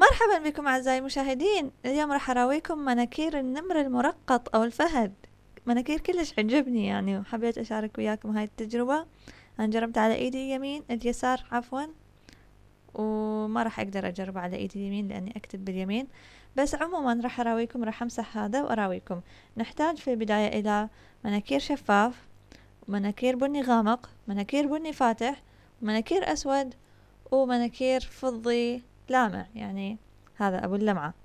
مرحبا بكم أعزائي المشاهدين. اليوم راح أراويكم مناكير النمر المرقط أو الفهد. مناكير كلش عجبني يعني، وحبيت أشارك وياكم هاي التجربة. أنا جربت على إيدي اليسار عفوا، وما راح أقدر أجرب على إيدي اليمين لأني أكتب باليمين. بس عموما راح أراويكم، راح أمسح هذا وأراويكم. نحتاج في البداية إلى مناكير شفاف، مناكير بني غامق، مناكير بني فاتح، مناكير أسود، ومناكير فضي لامع، يعني هذا أبو اللمعة.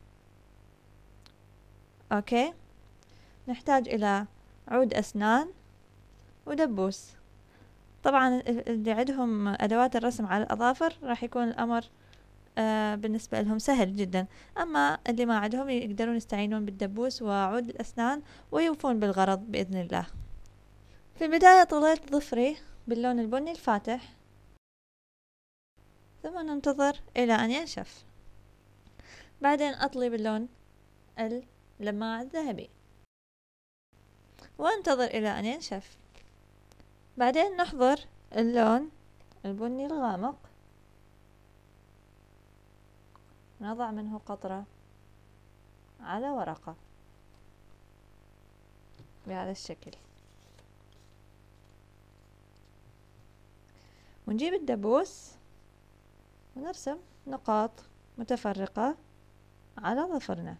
أوكي، نحتاج إلى عود أسنان ودبوس. طبعا اللي عندهم أدوات الرسم على الأظافر راح يكون الأمر بالنسبة لهم سهل جدا، أما اللي ما عندهم يقدرون يستعينون بالدبوس وعود الأسنان ويوفون بالغرض بإذن الله. في البداية طليت ظفري باللون البني الفاتح، ثم ننتظر إلى أن ينشف. بعدين أطلي باللون اللماع الذهبي وانتظر إلى أن ينشف. بعدين نحضر اللون البني الغامق، نضع منه قطرة على ورقة بهذا الشكل، ونجيب الدبوس ونرسم نقاط متفرقة على ظفرنا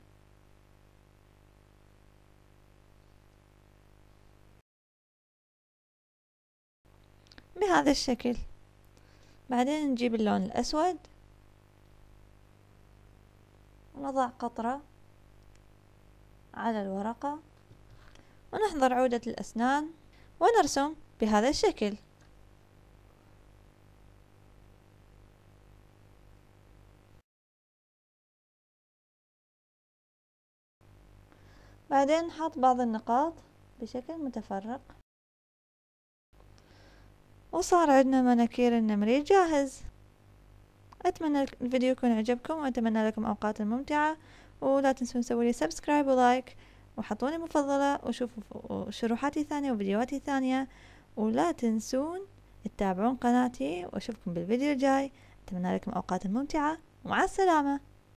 بهذا الشكل. بعدين نجيب اللون الأسود ونضع قطرة على الورقة ونحضر عودة الأسنان ونرسم بهذا الشكل. بعدين نحط بعض النقاط بشكل متفرق، وصار عندنا مناكير النمر جاهز. أتمنى الفيديو يكون عجبكم، وأتمنى لكم أوقات ممتعة، ولا تنسون تسووا لي سبسكرايب ولايك وحطوني مفضلة وشوفوا شروحاتي ثانية وفيديوهاتي ثانية، ولا تنسون تتابعون قناتي، وأشوفكم بالفيديو الجاي. أتمنى لكم أوقات ممتعة، ومع السلامة.